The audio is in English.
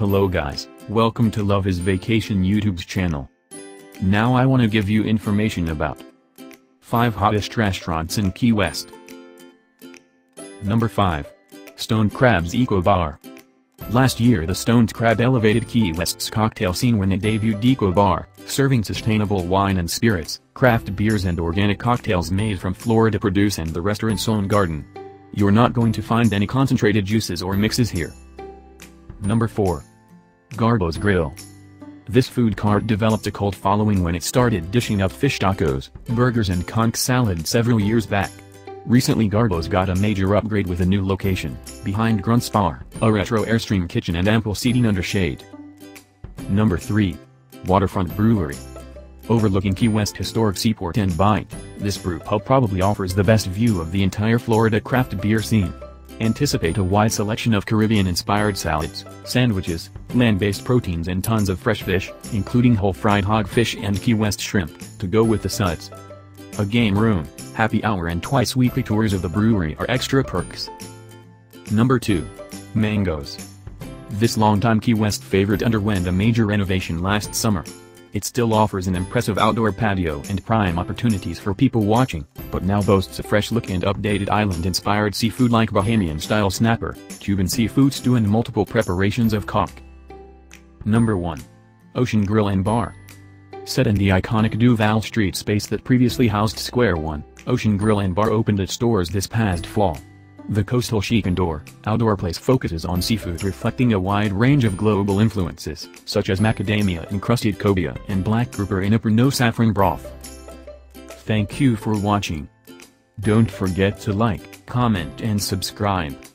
Hello guys, welcome to Love is Vacation YouTube's channel. Now I want to give you information about 5 hottest restaurants in Key West. Number 5. Stoned Crab's Eco Bar. Last year the Stoned Crab elevated Key West's cocktail scene when it debuted Eco Bar, serving sustainable wine and spirits, craft beers and organic cocktails made from Florida produce and the restaurant's own garden. You're not going to find any concentrated juices or mixes here. Number 4. Garbo's Grill. This food cart developed a cult following when it started dishing up fish tacos, burgers and conch salad several years back. Recently Garbo's got a major upgrade with a new location, behind Grunt's Bar, a retro Airstream kitchen and ample seating under shade. Number 3. Waterfront Brewery. Overlooking Key West historic Seaport and Bight, this brew pub probably offers the best view of the entire Florida craft beer scene. Anticipate a wide selection of Caribbean-inspired salads, sandwiches, land-based proteins and tons of fresh fish, including whole fried hogfish and Key West shrimp, to go with the suds. A game room, happy hour and twice-weekly tours of the brewery are extra perks. Number 2. Mangoes. This longtime Key West favorite underwent a major renovation last summer. It still offers an impressive outdoor patio and prime opportunities for people watching, but now boasts a fresh look and updated island-inspired seafood like Bahamian-style snapper, Cuban seafood stew and multiple preparations of conch. Number 1. Ocean Grill and Bar. Set in the iconic Duval Street space that previously housed Square One, Ocean Grill and Bar opened its doors this past fall. The coastal chic outdoor place focuses on seafood reflecting a wide range of global influences, such as macadamia-encrusted cobia and black grouper in a Pernod saffron broth. Thank you for watching. Don't forget to like, comment and subscribe.